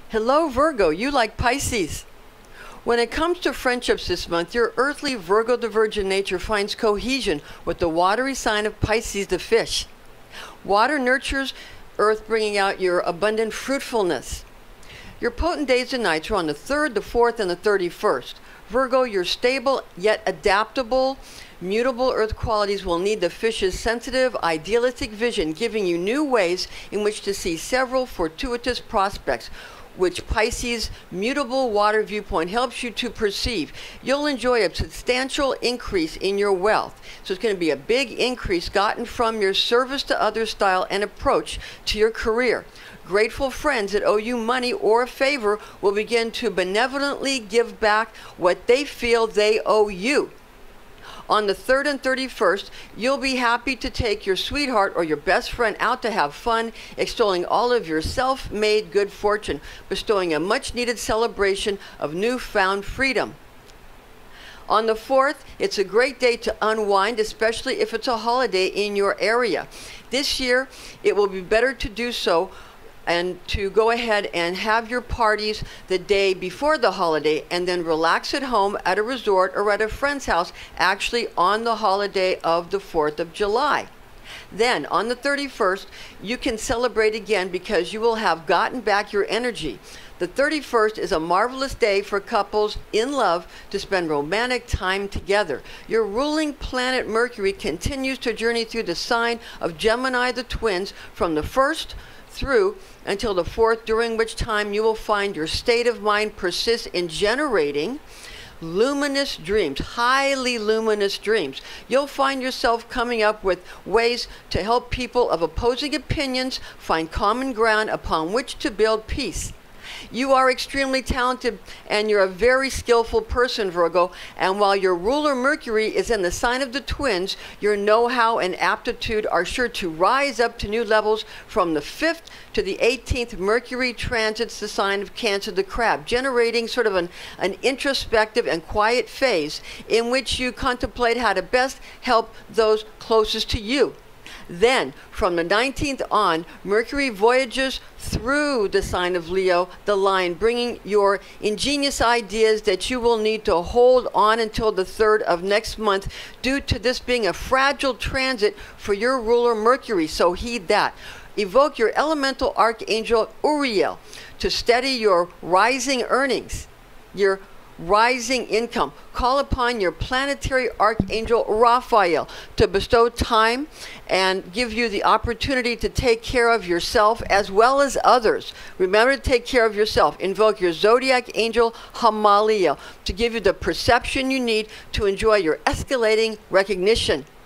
Hello Virgo, you like Pisces. When it comes to friendships this month, your earthly Virgo the Virgin nature finds cohesion with the watery sign of Pisces the Fish. Water nurtures earth, bringing out your abundant fruitfulness. Your potent days and nights are on the 3rd, the 4th, and the 31st. Virgo, your stable yet adaptable, mutable earth qualities will need the fish's sensitive, idealistic vision, giving you new ways in which to see several fortuitous prospects, which Pisces Mutable Water viewpoint helps you to perceive. You'll enjoy a substantial increase in your wealth. So it's going to be a big increase gotten from your service to others style and approach to your career. Grateful friends that owe you money or a favor will begin to benevolently give back what they feel they owe you. On the 3rd and 31st, you'll be happy to take your sweetheart or your best friend out to have fun, extolling all of your self-made good fortune, bestowing a much-needed celebration of newfound freedom. On the 4th, it's a great day to unwind, especially if it's a holiday in your area. This year, it will be better to do so and to go ahead and have your parties the day before the holiday and then relax at home at a resort or at a friend's house actually on the holiday of the 4th of July. Then on the 31st, you can celebrate again because you will have gotten back your energy. The 31st is a marvelous day for couples in love to spend romantic time together. Your ruling planet Mercury continues to journey through the sign of Gemini the twins from the 1st through until the 4th, during which time you will find your state of mind persists in generating luminous dreams, highly luminous dreams. You'll find yourself coming up with ways to help people of opposing opinions find common ground upon which to build peace. You are extremely talented and you're a very skillful person, Virgo, and while your ruler Mercury is in the sign of the twins, your know-how and aptitude are sure to rise up to new levels. From the 5th to the 18th, Mercury transits the sign of Cancer the crab, generating sort of an introspective and quiet phase in which you contemplate how to best help those closest to you. Then, from the 19th on, Mercury voyages through the sign of Leo, the line, bringing your ingenious ideas that you will need to hold on until the 3rd of next month, due to this being a fragile transit for your ruler Mercury, so heed that. Evoke your elemental archangel Uriel to steady your rising earnings, your rising income. Call upon your planetary archangel Raphael to bestow time and give you the opportunity to take care of yourself as well as others. Remember to take care of yourself. Invoke your zodiac angel Hamaliel to give you the perception you need to enjoy your escalating recognition.